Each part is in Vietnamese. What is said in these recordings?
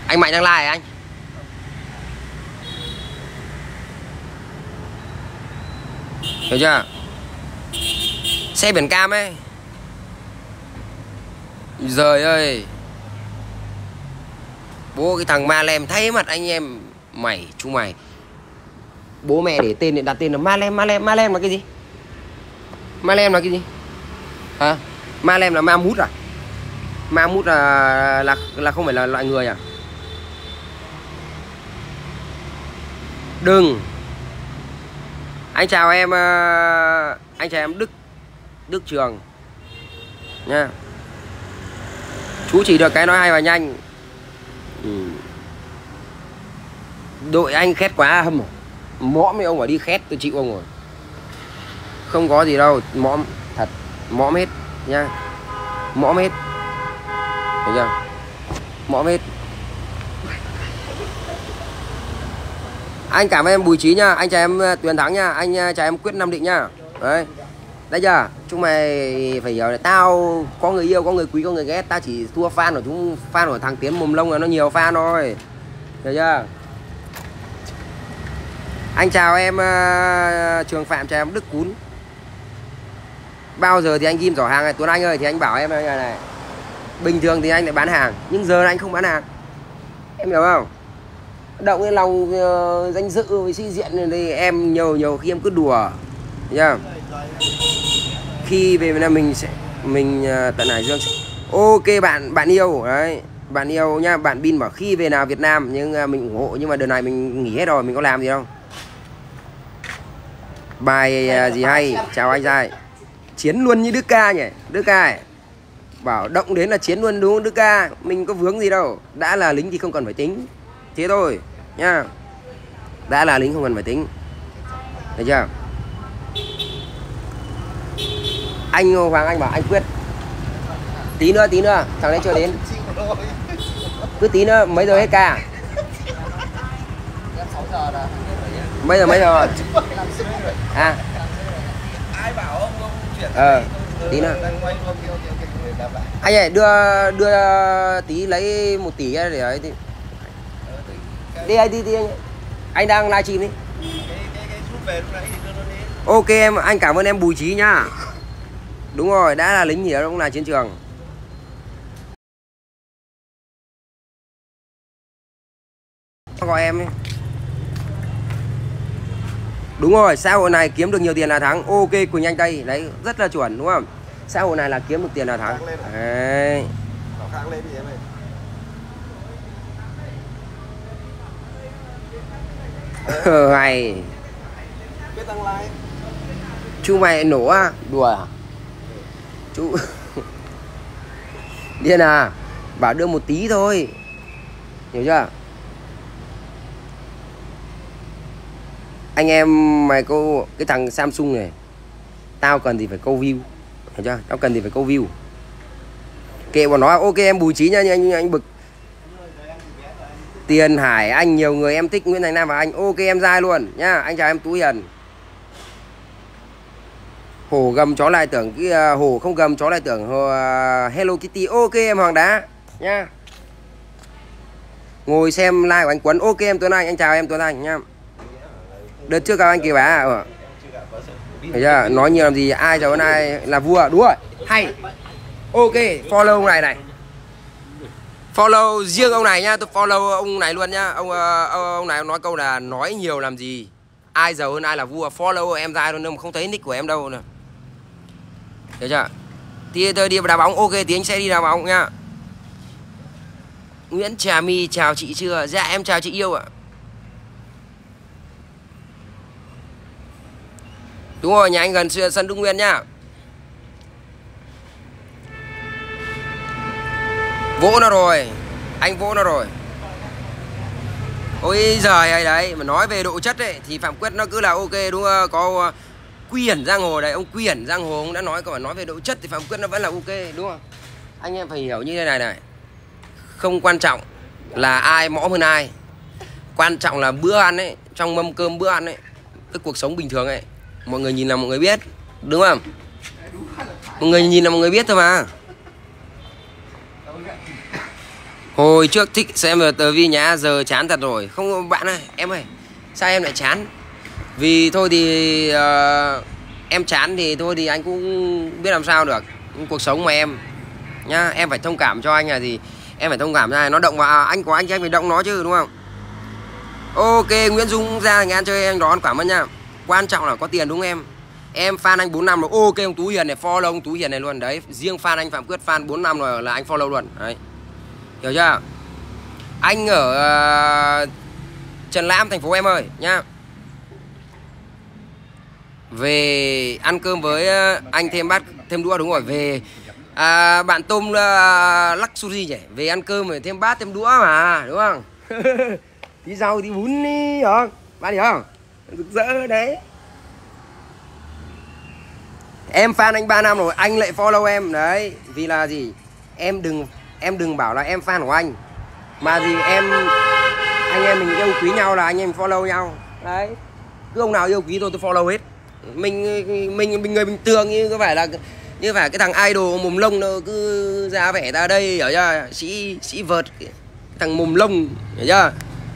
Anh Mạnh đang like anh. Hiểu chưa? Xe biển cam ấy. Giời ơi. Bố cái thằng Ma Lem thấy mặt anh em mày, chúng mày. Bố mẹ để tên, đặt tên là Ma Lem. Ma Lem là cái gì? Ma Lem là cái gì? Hả? Ma Lem là ma mút à? Ma mút là không phải là loại người à? Đừng. Anh chào em, anh chào em Đức Trường nha. Chú chỉ được cái nói hay và nhanh. Đội anh khét quá hâm rồi. Mõm với ông ở đi khét tôi chịu ông rồi. Không có gì đâu, mõm thật, mõm hết nha. Mõm hết. Thấy chưa? Mõm hết. Anh cảm ơn em Bùi Trí nha, anh chào em Tuyền Thắng nha, anh chào em Quyết Nam Định nha. Đấy. Đấy chưa? Chúng mày phải hiểu là tao có người yêu, có người quý, có người ghét, tao chỉ thua fan của chúng, fan của thằng Tiến Mồm Lông là nó nhiều fan thôi. Hiểu chưa? Anh chào em Trường Phạm, chào em Đức Cún. Bao giờ thì anh ghim giỏ hàng này Tuấn Anh ơi, thì anh bảo em này. Bình thường thì anh lại bán hàng, nhưng giờ anh không bán hàng. Em hiểu không? Động cái lòng danh dự với sĩ diện thì em nhiều khi em cứ đùa. Hiểu chưa? Khi về là mình tận Hải Dương sẽ... Ok bạn yêu đấy, bạn yêu nhá. Bạn Bin bảo khi về nào Việt Nam, nhưng mình ủng hộ, nhưng mà đợt này mình nghỉ hết rồi, mình có làm gì đâu. Bài gì hay? Chào anh trai. Chiến luôn như Đức Ca nhỉ. Đức Ca ấy. Bảo động đến là chiến luôn đúng không Đức Ca? Mình có vướng gì đâu. Đã là lính thì không cần phải tính. Thế thôi nha. Đã là lính không cần phải tính. Được chưa? Anh Hoàng Anh bảo anh Quyết. Tí nữa, thằng đấy chưa đến. Cứ tí nữa, mấy giờ hết ca? Bây giờ mấy giờ? À. Ai bảo ông chuyển tí nữa. Anh ơi, đưa tí lấy 1 tỷ để ấy thì. Đi anh đi anh. Anh đang livestream đi. Ok em, anh cảm ơn em Bùi Trí nhá. Đúng rồi, đã là lính thì ở cũng là chiến trường. Gọi em ấy. Đúng rồi, xã hội này kiếm được nhiều tiền là thắng. Ok Quỳnh Anh Tây, đấy rất là chuẩn đúng không? Xã hội này là kiếm được tiền là thắng. Đấy. Hay. Chú mày nổ à? Đùa à? Chú điên à? Bảo đưa 1 tí thôi. Hiểu chưa? Anh em mày câu cái thằng Samsung này, tao cần gì phải câu view. Hiểu chưa? Tao cần gì phải câu view. Kệ bọn nó. Ok em Bùi Trí nha, anh bực. Tiền Hải anh nhiều người em thích, Nguyễn Thành Nam và anh. Ok em dai luôn nhá. Anh chào em Tú Hiền. Hổ gầm chó lại tưởng cái hổ không gầm chó lại tưởng Hello Kitty. Ok em Hoàng Đá nha. Ngồi xem live của anh Quấn. Ok em Tuấn Anh, anh chào em Tuấn Anh nha. Đợt trước các anh Kỳ Bá thấy chưa? Nói nhiều làm gì, ai cháu ai là vua. Đúng rồi, hay. Ok, follow ông này. Follow riêng ông này nhá, tôi follow ông này luôn nhá. Ông này nói câu là nói nhiều làm gì, ai giàu hơn ai là vua. Follow em ra luôn, nhưng mà không thấy nick của em đâu nữa. Hiểu chưa? Thì tôi đi đá bóng, ok thì anh sẽ đi đá bóng nhá. Nguyễn Trà My chào chị chưa? Dạ em chào chị yêu ạ. Đúng rồi, nhà anh gần sân Đức Nguyên nhá. Vỗ nó rồi. Anh vỗ nó rồi. Ôi giời ơi đấy. Mà nói về độ chất ấy thì Phạm Quyết nó cứ là ok đúng không? Có Quy Hiển Giang Hồ đấy. Ông Quy Hiển Giang Hồ ông đã nói, còn nói về độ chất thì Phạm Quyết nó vẫn là ok đúng không? Anh em phải hiểu như thế này này. Không quan trọng là ai mõm hơn ai. Quan trọng là bữa ăn ấy, trong mâm cơm bữa ăn ấy, cái cuộc sống bình thường ấy, mọi người nhìn là mọi người biết, đúng không? Mọi người nhìn là mọi người biết thôi mà. Hồi trước thích xem tờ vi nhá, giờ chán thật rồi. Không bạn ơi, em ơi, sao em lại chán? Vì thôi thì em chán thì thôi thì anh cũng biết làm sao được. Cuộc sống mà em nhá, em phải thông cảm cho anh là gì? Em phải thông cảm cho anh, nó động vào anh của anh thì anh phải động nó chứ đúng không? Ok, Nguyễn Dung ra nghe ăn chơi anh đón, cảm ơn nha. Quan trọng là có tiền đúng không em? Em fan anh 4 năm rồi. Ok ông Tú Hiền này, follow ông Tú Hiền này luôn đấy. Riêng fan anh Phạm Quyết fan 4 năm rồi là anh follow luôn. Đấy. Hiểu chưa? Anh ở Trần Lãm thành phố em ơi nhá. Về ăn cơm với anh thêm bát thêm đũa, đúng rồi. Về bạn Tôm lắc sushi nhỉ. Về ăn cơm rồi thêm bát thêm đũa mà, đúng không? Tí rau tí bún đi không? Bạn hiểu không? Rực rỡ đấy. Em fan anh 3 năm rồi, anh lại follow em đấy. Vì là gì? Em đừng bảo là em fan của anh. Mà gì anh em mình yêu quý nhau là anh em follow nhau. Đấy. Cứ ông nào yêu quý tôi follow hết. Mình người bình thường như phải cái thằng idol mồm lông nó cứ ra vẻ ra đây, hiểu chưa? Sĩ vợt thằng mồm lông, hiểu chưa?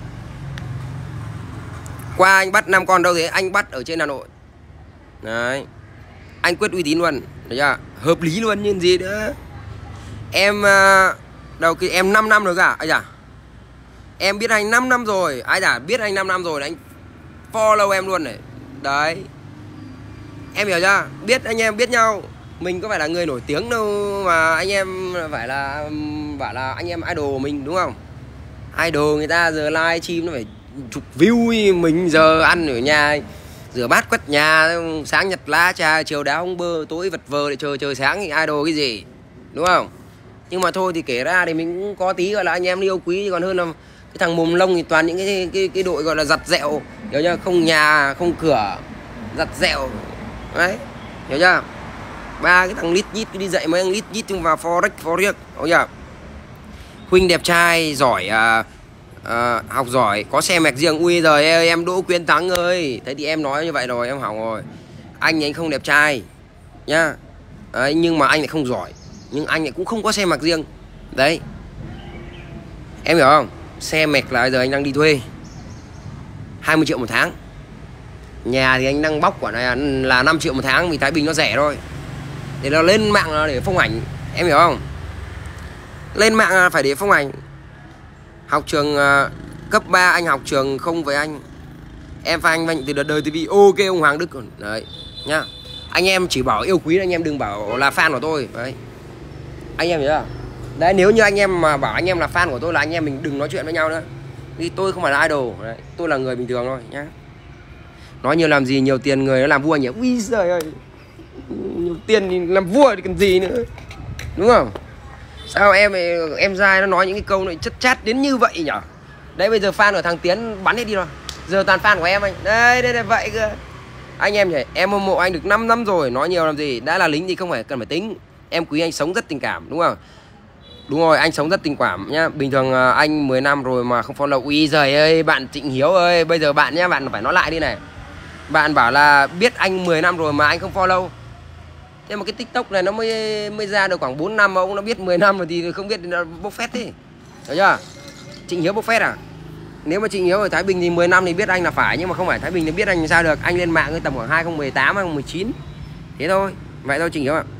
Qua anh bắt 5 con đâu thế? Anh bắt ở trên Hà Nội. Đấy. Anh Quyết uy tín luôn, được chưa? Hợp lý luôn như gì nữa. Em đầu khi em 5 năm rồi cả. Ai da. Em biết anh 5 năm rồi. Ai da, biết anh 5 năm rồi anh follow em luôn này. Đấy. Em hiểu chưa? Biết anh em biết nhau. Mình có phải là người nổi tiếng đâu mà anh em phải là bảo là anh em idol của mình, đúng không? Idol người ta giờ live stream nó phải chục view, mình giờ ăn ở nhà rửa bát quét nhà, sáng nhặt lá trà, chiều đá ông bơ, tối vật vờ để chờ trời sáng thì idol cái gì, đúng không? Nhưng mà thôi thì kể ra thì mình cũng có tí gọi là anh em yêu quý, còn hơn là cái thằng mồm lông thì toàn những cái đội gọi là giặt dẹo, hiểu chưa? Không nhà không cửa, giặt dẹo đấy, hiểu chưa? Ba cái thằng lít nhít đi dạy mấy thằng lít nhít chung vào forex hiểu chưa? Huynh đẹp trai giỏi, học giỏi, có xe mẹc riêng. Ui giời ơi, em Đỗ Quyến Thắng ơi, thế thì em nói như vậy rồi em hỏng rồi. Anh không đẹp trai nhá. Đấy, nhưng mà anh lại không giỏi, nhưng anh lại cũng không có xe mẹc riêng. Đấy, em hiểu không? Xe mẹc là bây giờ anh đang đi thuê 20 triệu một tháng. Nhà thì anh đang bóc quả này là 5 triệu một tháng vì Thái Bình nó rẻ thôi. Để nó lên mạng để phong ảnh, em hiểu không? Lên mạng là phải để phong ảnh. Học trường cấp 3 anh học trường không với anh. Em fan anh từ đợt đời TV. Ok ông Hoàng Đức. Đấy nhá. Anh em chỉ bảo yêu quý, anh em đừng bảo là fan của tôi. Đấy. Anh em hiểu chưa? Đấy, nếu như anh em mà bảo anh em là fan của tôi là anh em mình đừng nói chuyện với nhau nữa. Vì tôi không phải là idol. Đấy. Tôi là người bình thường thôi nhá. Nói nhiều làm gì, nhiều tiền người nó làm vua nhỉ. Ui giời ơi, nhiều tiền thì làm vua thì cần gì nữa, đúng không? Sao em dai nó nói những cái câu này chất chát đến như vậy nhỉ? Đấy, bây giờ fan của thằng Tiến bắn hết đi rồi. Giờ toàn fan của em anh. Đây là vậy cơ. Anh em nhỉ, em hâm mộ anh được 5 năm rồi, nói nhiều làm gì. Đã là lính thì không phải cần phải tính. Em quý anh sống rất tình cảm, đúng không? Đúng rồi, anh sống rất tình cảm nhá. Bình thường anh 10 năm rồi mà không follow. Ui giời ơi, bạn Trịnh Hiếu ơi, bây giờ bạn nhá, bạn phải nói lại đi này. Bạn bảo là biết anh 10 năm rồi mà anh không follow. Thế mà cái TikTok này nó mới ra được khoảng 4 năm mà ông nó biết 10 năm rồi thì không biết nó bốc phét thế. Hiểu chưa? Trịnh Hiếu bốc phét à? Nếu mà Trịnh Hiếu ở Thái Bình thì 10 năm thì biết anh là phải, nhưng mà không phải Thái Bình thì biết anh sao được. Anh lên mạng tầm khoảng 2018 2019. Thế thôi. Vậy thôi Trịnh Hiếu ạ.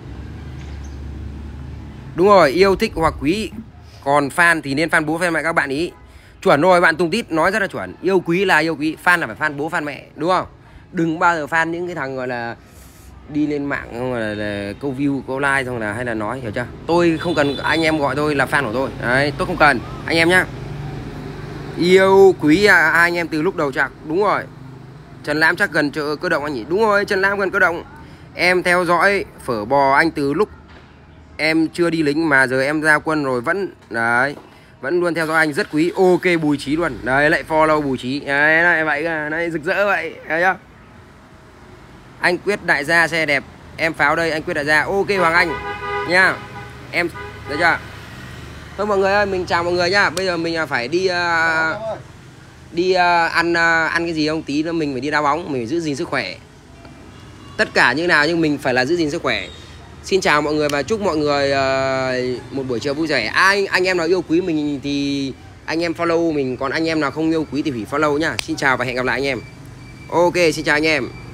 Đúng rồi, yêu thích hoặc quý. Còn fan thì nên fan bố fan mẹ các bạn ý. Chuẩn rồi, bạn Tùng Tít nói rất là chuẩn. Yêu quý là yêu quý, fan là phải fan bố fan mẹ, đúng không? Đừng bao giờ fan những cái thằng gọi là đi lên mạng không là câu view câu like xong là hay là nói, hiểu chưa? Tôi không cần anh em gọi tôi là fan của tôi. Đấy, tôi không cần anh em nhá. Yêu quý hai anh em từ lúc đầu chắc. Đúng rồi. Trần Lãm chắc gần chợ cơ động anh nhỉ? Đúng rồi, Trần Lãm gần cơ động. Em theo dõi phở bò anh từ lúc em chưa đi lính mà giờ em ra quân rồi vẫn đấy, vẫn luôn theo dõi anh, rất quý. Ok Bùi Trí luôn. Đấy, lại follow Bùi Trí. Đấy, này vậy này, rực rỡ vậy, thấy chưa? Anh Quyết đại gia xe đẹp. Em pháo đây, anh Quyết đại gia. Ok Hoàng Anh nha. Em được chưa? Thôi mọi người ơi, mình chào mọi người nhá. Bây giờ mình phải đi ăn cái gì không? Tí nữa mình phải đi đá bóng, mình phải giữ gìn sức khỏe. Tất cả như nào nhưng mình phải là giữ gìn sức khỏe. Xin chào mọi người và chúc mọi người một buổi chiều vui vẻ. Anh em nào yêu quý mình thì anh em follow mình, còn anh em nào không yêu quý thì hủy follow nhá. Xin chào và hẹn gặp lại anh em. Ok, xin chào anh em.